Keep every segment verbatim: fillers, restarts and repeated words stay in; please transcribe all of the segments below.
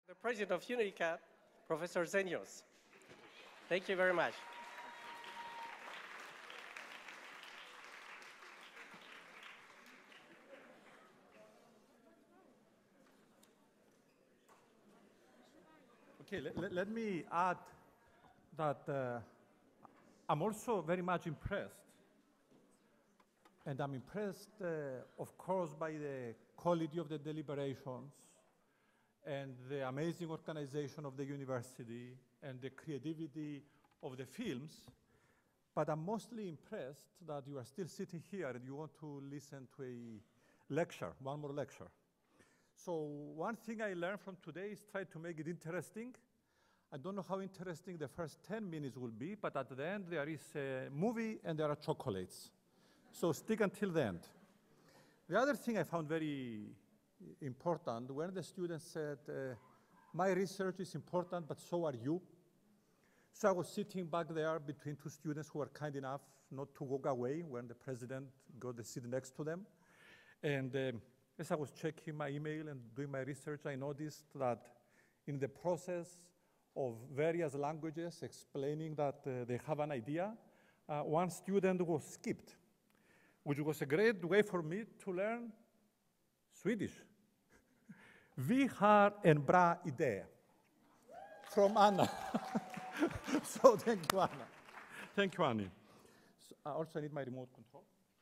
The president of UNICA, Professor Zenios. Thank you very much. Okay, let, let, let me add that uh, I'm also very much impressed. And I'm impressed, uh, of course, by the quality of the deliberations and the amazing organization of the university and the creativity of the films. But I'm mostly impressed that you are still sitting here and you want to listen to a lecture, one more lecture. So one thing I learned from today is try to make it interesting. I don't know how interesting the first ten minutes will be, but at the end there is a movie and there are chocolates. So stick until the end. The other thing I found very important, when the students said, uh, my research is important, but so are you. So I was sitting back there between two students who were kind enough not to walk away when the president got the seat next to them. And um, as I was checking my email and doing my research, I noticed that in the process of various languages explaining that uh, they have an idea, uh, one student was skipped, which was a great way for me to learn Swedish. Vi har en bra idé. From Anna. So thank you, Anna. Thank you, Annie. So I also need my remote control.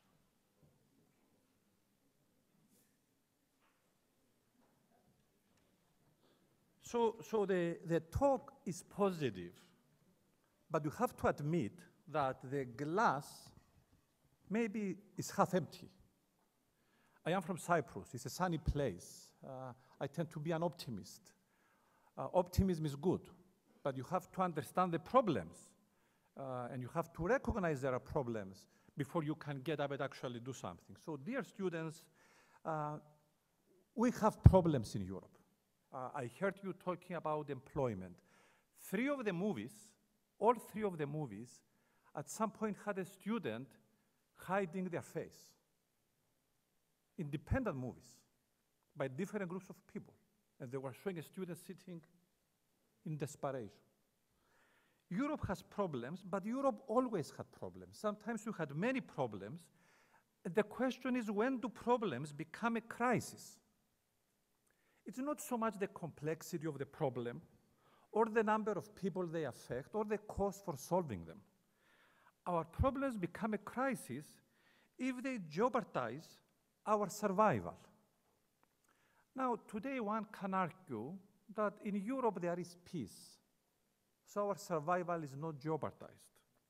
So, so the, the talk is positive, but you have to admit that the glass maybe is half empty. I am from Cyprus. It's a sunny place. Uh, I tend to be an optimist. Uh, optimism is good, but you have to understand the problems, uh, and you have to recognize there are problems before you can get up and actually do something. So, dear students, uh, we have problems in Europe. Uh, I heard you talking about employment. Three of the movies, all three of the movies, at some point had a student hiding their face. Independent movies by different groups of people. And they were showing a student sitting in desperation. Europe has problems, but Europe always had problems. Sometimes you had many problems. The question is, when do problems become a crisis? It's not so much the complexity of the problem or the number of people they affect or the cost for solving them. Our problems become a crisis if they jeopardize our survival. Now, today one can argue that in Europe there is peace, so our survival is not jeopardized.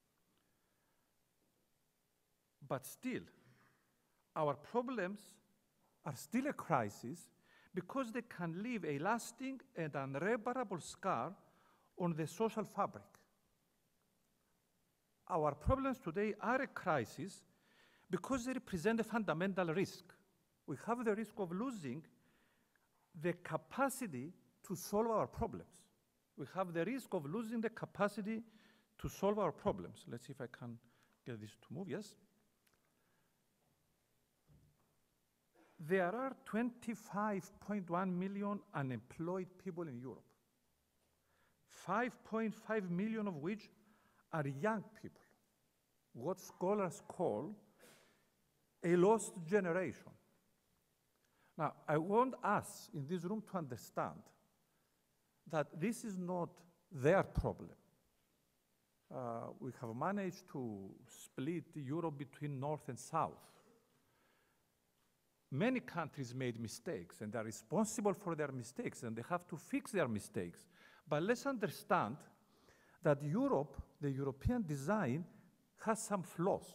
But still, our problems are still a crisis because they can leave a lasting and unreparable scar on the social fabric. Our problems today are a crisis because they represent a fundamental risk. We have the risk of losing the capacity to solve our problems. We have the risk of losing the capacity to solve our problems. Let's see if I can get this to move, yes? There are twenty-five point one million unemployed people in Europe, five point five million of which are young people, what scholars call a lost generation. Now, I want us in this room to understand that this is not their problem. Uh, we have managed to split Europe between North and South. Many countries made mistakes, and they're responsible for their mistakes, and they have to fix their mistakes. But let's understand that Europe, the European design, has some flaws.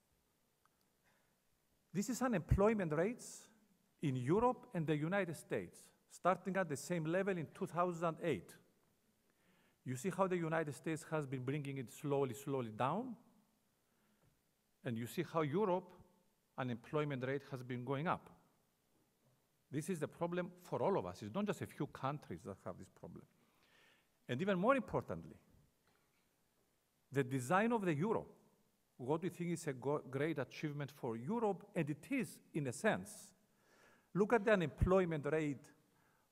This is unemployment rates in Europe and the United States, starting at the same level in two thousand eight. You see how the United States has been bringing it slowly, slowly down? And you see how Europe unemployment rate has been going up. This is the problem for all of us. It's not just a few countries that have this problem. And even more importantly, the design of the euro, what we think is a great achievement for Europe, and it is in a sense. Look at the unemployment rate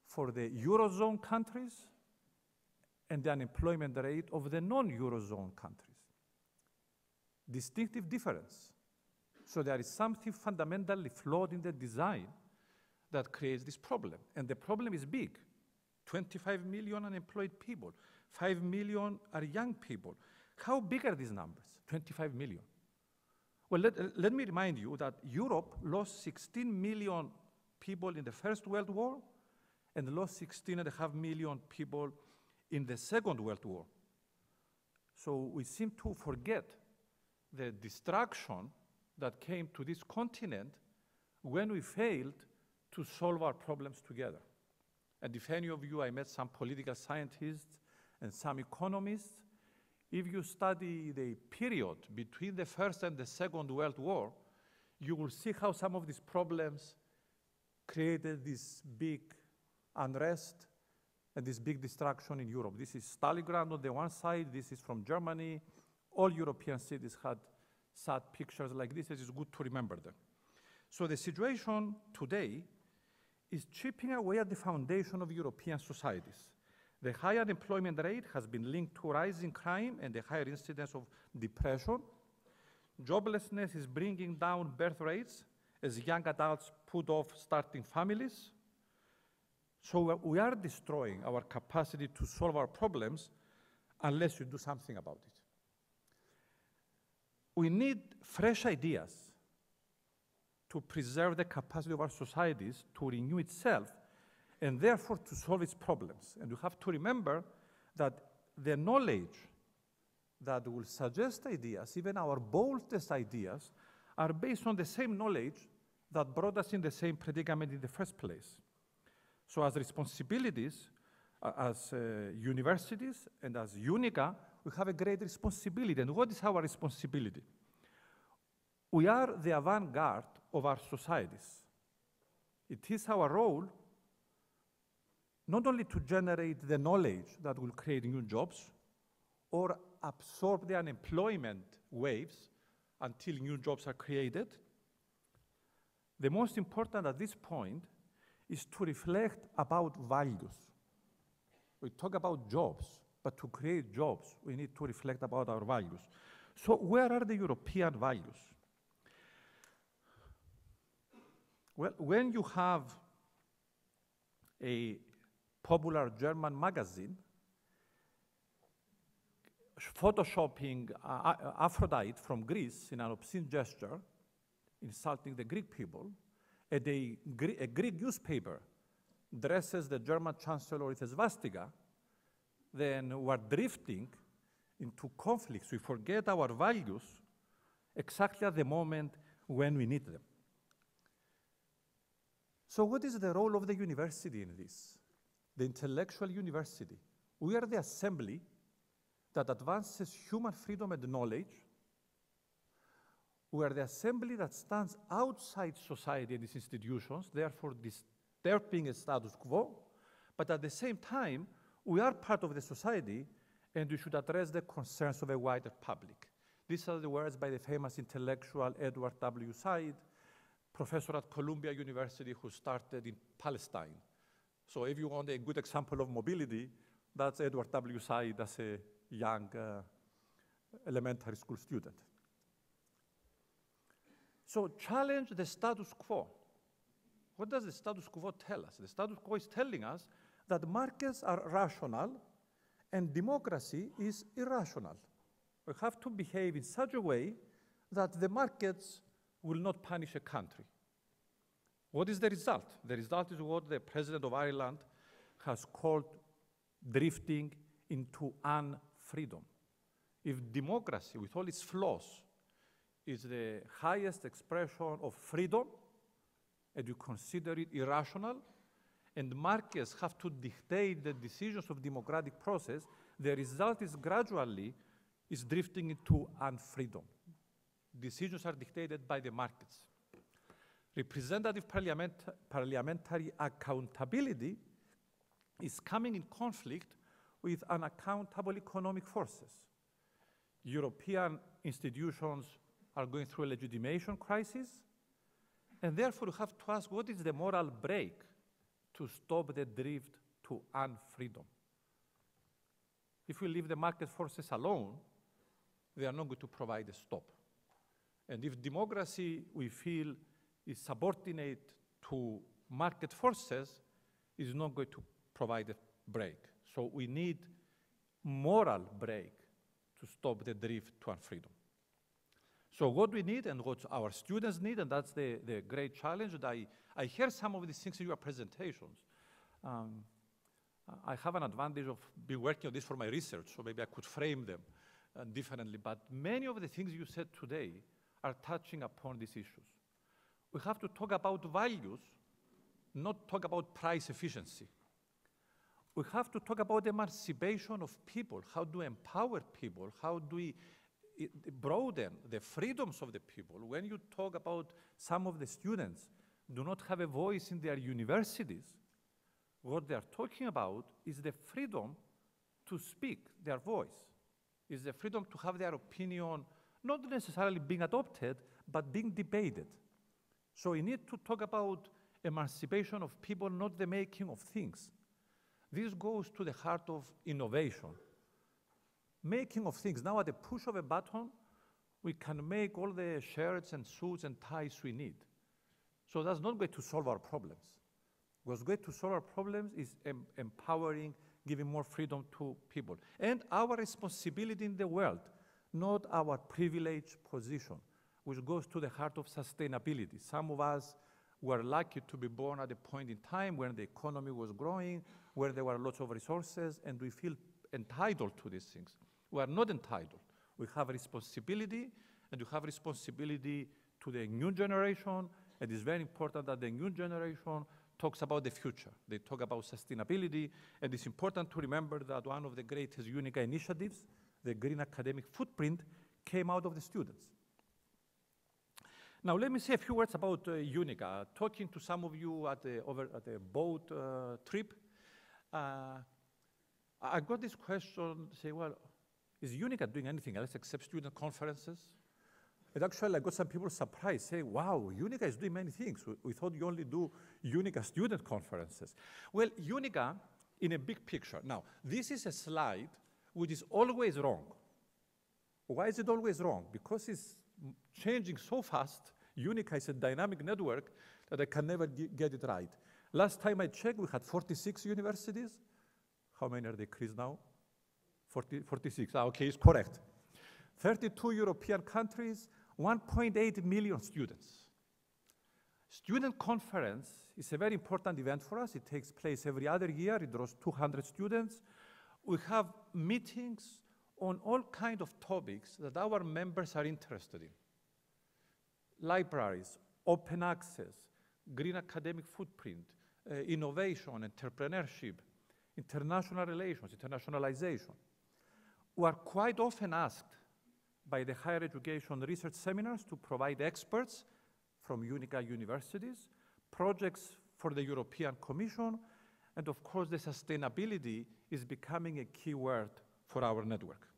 for the Eurozone countries and the unemployment rate of the non-Eurozone countries. Distinctive difference. So there is something fundamentally flawed in the design that creates this problem. And the problem is big. twenty-five million unemployed people. five million are young people. How big are these numbers? twenty-five million. Well, let, let me remind you that Europe lost sixteen million people in the First World War and lost sixteen and a half million people in the Second World War. So we seem to forget the destruction that came to this continent when we failed to solve our problems together. And if any of you, I met some political scientists and some economists, if you study the period between the First and the Second World War, you will see how some of these problems created this big unrest and this big destruction in Europe. This is Stalingrad on the one side, this is from Germany. All European cities had sad pictures like this. It is good to remember them. So the situation today is chipping away at the foundation of European societies. The high unemployment rate has been linked to rising crime and the higher incidence of depression. Joblessness is bringing down birth rates as young adults put off starting families. So we are destroying our capacity to solve our problems unless we do something about it. We need fresh ideas to preserve the capacity of our societies to renew itself and therefore to solve its problems. And we have to remember that the knowledge that will suggest ideas, even our boldest ideas, are based on the same knowledge that brought us in the same predicament in the first place. So as responsibilities, uh, as uh, universities and as UNICA, we have a great responsibility. And what is our responsibility? We are the avant-garde of our societies. It is our role not only to generate the knowledge that will create new jobs or absorb the unemployment waves until new jobs are created. The most important at this point is to reflect about values. We talk about jobs, but to create jobs, we need to reflect about our values. So where are the European values? Well, when you have a popular German magazine photoshopping uh, Aphrodite from Greece in an obscene gesture, insulting the Greek people, and a, Gre a Greek newspaper dresses the German chancellor with a swastika, then we're drifting into conflicts. We forget our values exactly at the moment when we need them. So what is the role of the university in this? The intellectual university. We are the assembly that advances human freedom and knowledge. We are the assembly that stands outside society and its institutions, therefore disturbing a status quo, but at the same time, we are part of the society and we should address the concerns of a wider public. These are the words by the famous intellectual Edward W. Said, professor at Columbia University who started in Palestine. So if you want a good example of mobility, that's Edward W. Said as a young uh, elementary school student. So challenge the status quo. What does the status quo tell us? The status quo is telling us that markets are rational and democracy is irrational. We have to behave in such a way that the markets will not punish a country. What is the result? The result is what the President of Ireland has called drifting into unfreedom. If democracy, with all its flaws, is the highest expression of freedom, and you consider it irrational, and markets have to dictate the decisions of democratic process, the result is gradually is drifting into unfreedom. Decisions are dictated by the markets. Representative parliament, parliamentary accountability is coming in conflict with unaccountable economic forces. European institutions are going through a legitimation crisis, and therefore we have to ask what is the moral brake to stop the drift to unfreedom. If we leave the market forces alone, they are not going to provide a stop. And if democracy, we feel, is subordinate to market forces, is not going to provide a break. So we need moral break to stop the drift to unfreedom. So what we need and what our students need, and that's the, the great challenge, that I, I hear some of these things in your presentations. Um, I have an advantage of being working on this for my research, so maybe I could frame them uh, differently. But many of the things you said today are touching upon these issues. We have to talk about values, not talk about price efficiency. We have to talk about emancipation of people, how do we empower people, how do we broaden the freedoms of the people. When you talk about some of the students do not have a voice in their universities, what they are talking about is the freedom to speak their voice, is the freedom to have their opinion not necessarily being adopted, but being debated. So we need to talk about emancipation of people, not the making of things. This goes to the heart of innovation. Making of things. Now at the push of a button, we can make all the shirts and suits and ties we need. So that's not going to solve our problems. What's going to solve our problems is em empowering, giving more freedom to people. And our responsibility in the world, not our privileged position, which goes to the heart of sustainability. Some of us were lucky to be born at a point in time when the economy was growing, where there were lots of resources, and we feel entitled to these things. We are not entitled. We have responsibility, and we have responsibility to the new generation. It is very important that the new generation talks about the future. They talk about sustainability, and it's important to remember that one of the greatest UNICA initiatives, the Green Academic Footprint, came out of the students. Now, let me say a few words about uh, UNICA. Talking to some of you at the, over, at a boat uh, trip, uh, I got this question, say, well, is UNICA doing anything else except student conferences? And actually, I got some people surprised, saying, wow, UNICA is doing many things. We, we thought you only do UNICA student conferences. Well, UNICA, in a big picture. Now, this is a slide which is always wrong. Why is it always wrong? Because it's changing so fast. UNICA is a dynamic network that I can never get it right. Last time I checked, we had forty-six universities. How many are decreased now? forty, forty-six, ah, okay, it's correct. thirty-two European countries, one point eight million students. Student conference is a very important event for us. It takes place every other year. It draws two hundred students. We have meetings on all kinds of topics that our members are interested in. Libraries, open access, green academic footprint, uh, innovation, entrepreneurship, international relations, internationalization. We are quite often asked by the higher education research seminars to provide experts from UNICA universities, projects for the European Commission, and of course the sustainability is becoming a key word for our network.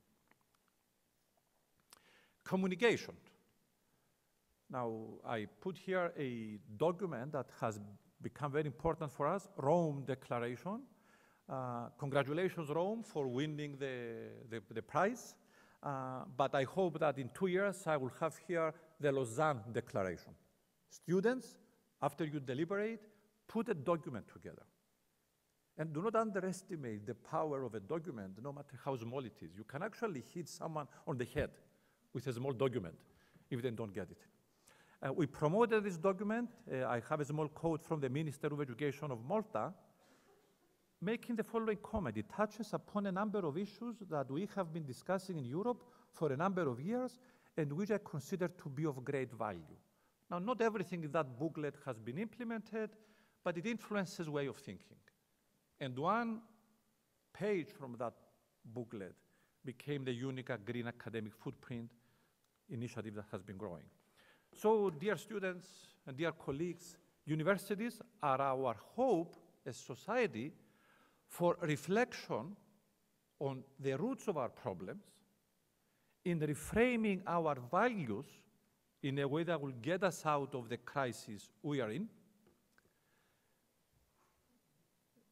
Communication. Now, I put here a document that has become very important for us, Rome Declaration. Uh, congratulations, Rome, for winning the, the, the prize. Uh, but I hope that in two years I will have here the Lausanne Declaration. Students, after you deliberate, put a document together. And do not underestimate the power of a document, no matter how small it is. You can actually hit someone on the head with a small document if they don't get it. Uh, we promoted this document. Uh, I have a small quote from the Minister of Education of Malta, making the following comment. It touches upon a number of issues that we have been discussing in Europe for a number of years and which I consider to be of great value. Now, not everything in that booklet has been implemented, but it influences way of thinking. And one page from that booklet became the UNICA Green Academic Footprint initiative that has been growing. So, dear students and dear colleagues, universities are our hope as society for reflection on the roots of our problems, in reframing our values in a way that will get us out of the crisis we are in,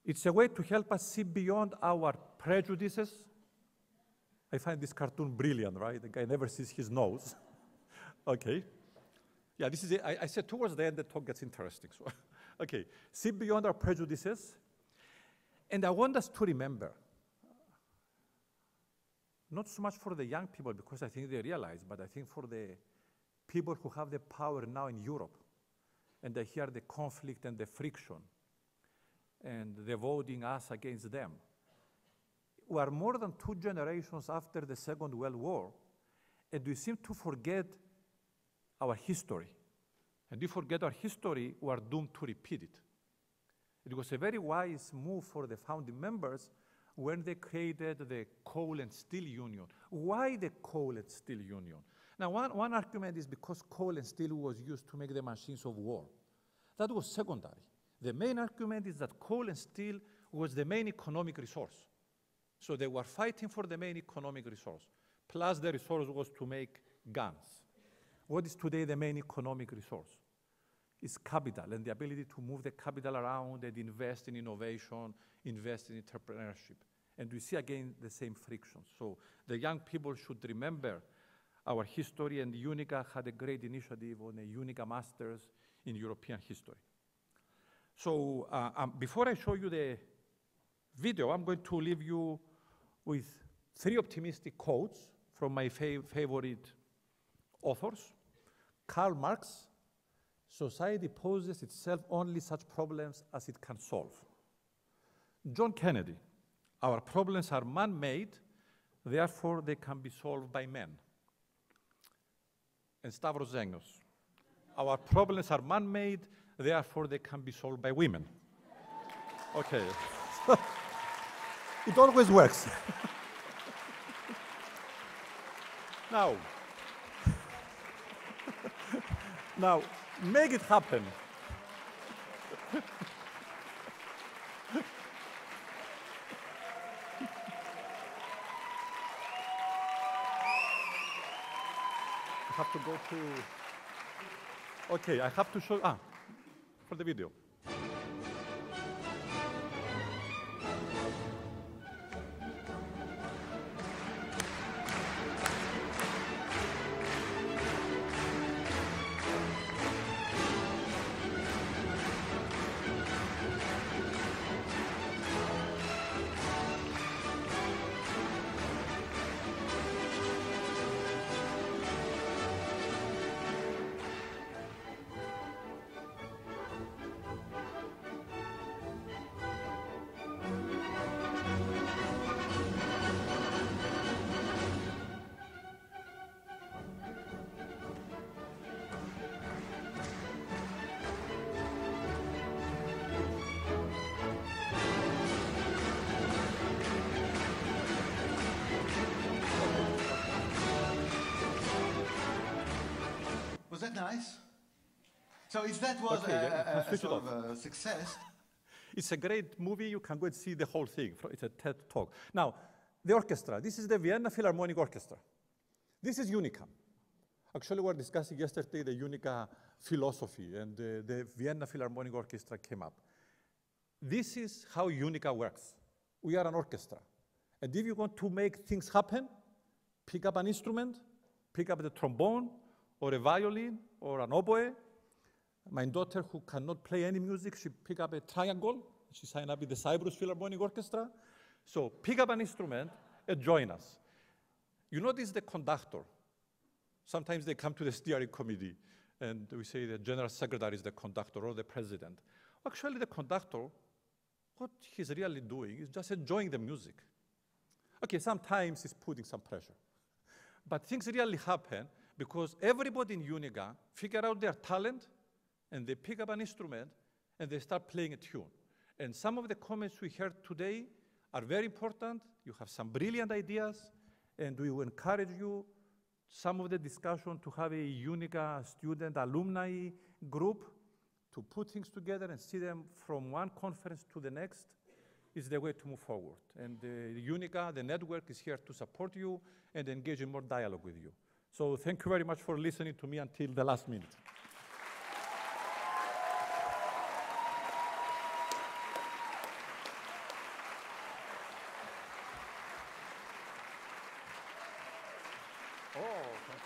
It's a way to help us see beyond our prejudices. I find this cartoon brilliant, right? The guy never sees his nose. Okay. Yeah, this is it. I, I said towards the end the talk gets interesting. So, okay, see beyond our prejudices. And I want us to remember, not so much for the young people, because I think they realize, but I think for the people who have the power now in Europe, and they hear the conflict and the friction, and they're voting us against them. We are more than two generations after the Second World War, and we seem to forget our history. And if we forget our history, we are doomed to repeat it. It was a very wise move for the founding members when they created the Coal and Steel Union. Why the Coal and Steel Union? Now, one, one argument is because coal and steel was used to make the machines of war. That was secondary. The main argument is that coal and steel was the main economic resource. So they were fighting for the main economic resource. Plus the resource was to make guns. What is today the main economic resource? It's capital and the ability to move the capital around and invest in innovation, invest in entrepreneurship. And we see again the same friction. So the young people should remember our history, and UNICA had a great initiative on a UNICA Masters in European history. So uh, um, before I show you the video, I'm going to leave you with three optimistic quotes from my fav favorite authors. Karl Marx, society poses itself only such problems as it can solve. John Kennedy, our problems are man-made, therefore they can be solved by men. And Stavros Zenios, our problems are man-made, therefore they can be solved by women. Okay. It always works. Now, now, make it happen. I have to go to, okay, I have to show, ah, for the video. Was that nice? So if that was Okay, a, yeah, a, a sort of a success, It's a great movie. You can go and see the whole thing. It's a TED Talk. Now, the orchestra. This is the Vienna Philharmonic Orchestra. This is UNICA. Actually, we were discussing yesterday the UNICA philosophy, and uh, the Vienna Philharmonic Orchestra came up. This is how UNICA works. We are an orchestra. And if you want to make things happen, pick up an instrument, pick up the trombone, or a violin, or an oboe. My daughter, who cannot play any music, she picked up a triangle. She signed up with the Cyprus Philharmonic Orchestra. So pick up an instrument and join us. You notice the conductor. Sometimes they come to the steering committee, and we say the general secretary is the conductor or the president. Actually, the conductor, what he's really doing is just enjoying the music. Okay, sometimes he's putting some pressure. But things really happen because everybody in UNICA figure out their talent, and they pick up an instrument, and they start playing a tune. And some of the comments we heard today are very important. You have some brilliant ideas, and we will encourage you, some of the discussion, to have a UNICA student alumni group to put things together and see them from one conference to the next is the way to move forward. And uh, UNICA, the network, is here to support you and engage in more dialogue with you. So thank you very much for listening to me until the last minute.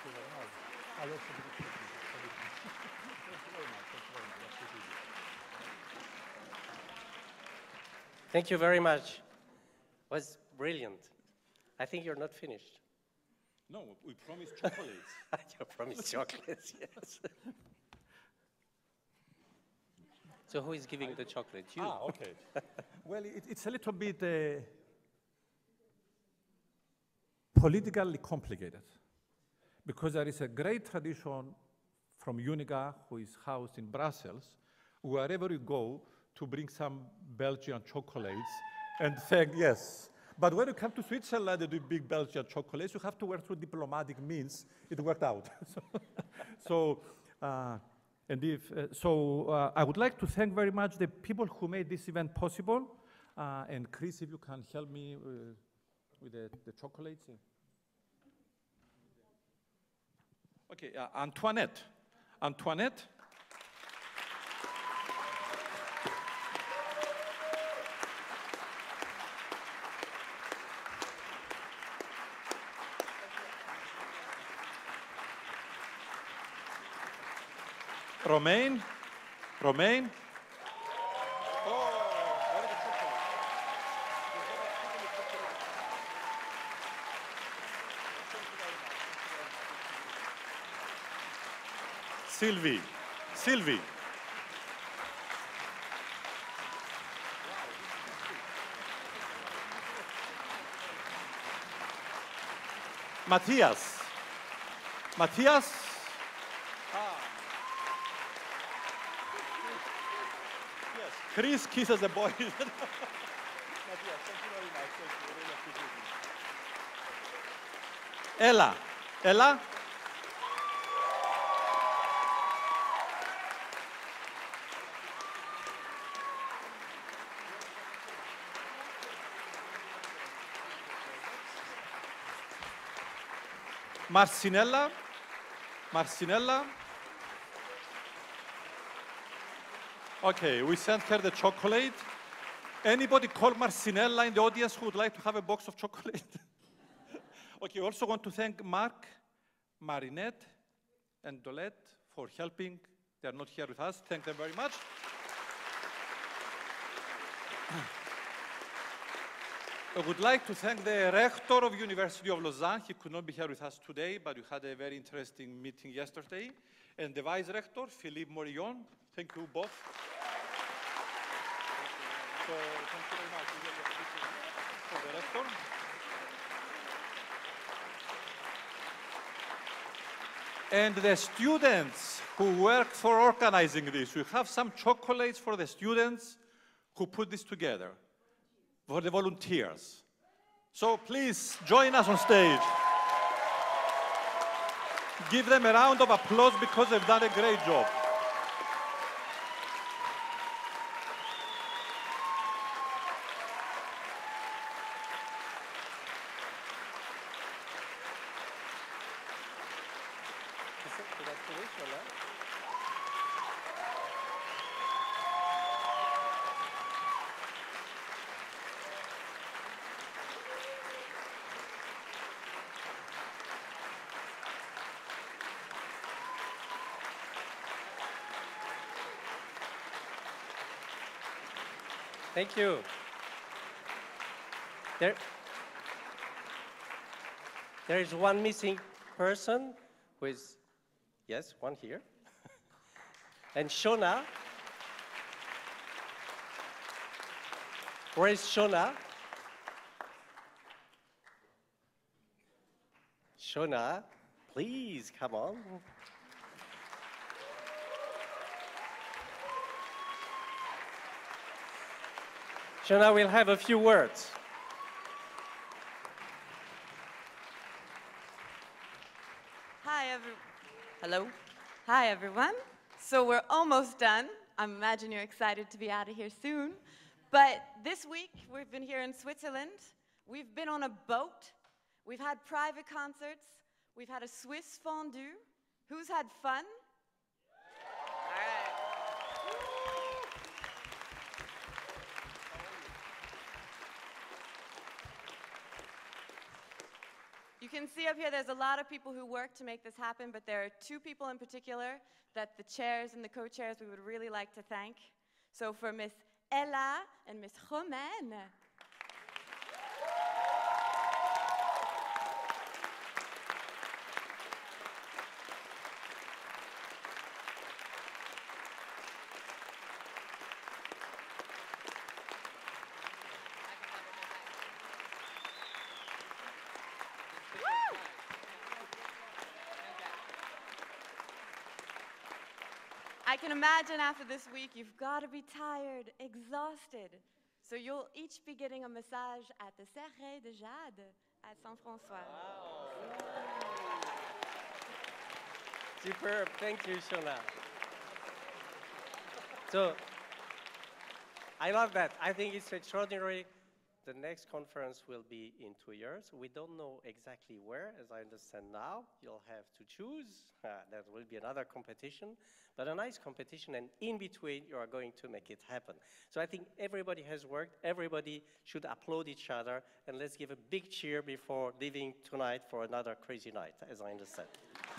you very much. I also appreciate it. Thank you. Thank you very much. Thank you very much. I appreciate it. Thank you very much. It was brilliant. I think you're not finished. No, we promised chocolates. You promised chocolates, yes. So who is giving the chocolate? You. Ah, okay. Well, it, it's a little bit uh, politically complicated because there is a great tradition from UNICA, who is housed in Brussels, wherever you go, to bring some Belgian chocolates and thank, yes. But when you come to Switzerland and do big Belgian chocolates, you have to work through diplomatic means. It worked out. so, so uh, and if, uh, so uh, I would like to thank very much the people who made this event possible. Uh, and Chris, if you can help me uh, with the, the chocolates. Okay, uh, Antoinette. Antoinette. Romain, Romain. Sylvie, Sylvie. Matthias, Matthias. Chris kisses the boy. Matthias, thank you very much. Thank you. Really appreciate it. Ella. Ella. Marcinella. Marcinella. Okay, we sent her the chocolate. Anybody call Marcinella in the audience who would like to have a box of chocolate? Okay, we also want to thank Mark, Marinette, and Dolette for helping. They are not here with us. Thank them very much. I would like to thank the rector of University of Lausanne. He could not be here with us today, but we had a very interesting meeting yesterday. And the vice rector, Philippe Morillon. Thank you both. So, thank you very much. We really appreciate it for the rector. And the students who worked for organizing this. We have some chocolates for the students who put this together, for the volunteers. So please join us on stage. Give them a round of applause because they've done a great job. Thank you. There, there is one missing person who is, yes, one here. And Shona. Where is Shona? Shona, please come on. Shona will have a few words. Hi, every Hello. Hi, everyone. So we're almost done. I imagine you're excited to be out of here soon. But this week, we've been here in Switzerland. We've been on a boat. We've had private concerts. We've had a Swiss fondue. Who's had fun? All right. You can see up here there's a lot of people who work to make this happen, but there are two people in particular that the chairs and the co-chairs we would really like to thank. So for Miss Ella and Miss Romaine. I can imagine after this week, you've got to be tired, exhausted. So you'll each be getting a massage at the Serre de Jade at Saint-François. Superb. Thank you, Shona. So, I love that. I think it's extraordinary. The next conference will be in two years. We don't know exactly where, as I understand now. You'll have to choose. Uh, there will be another competition, but a nice competition, and in between, you are going to make it happen. So I think everybody has worked. Everybody should applaud each other, and let's give a big cheer before leaving tonight for another crazy night, as I understand.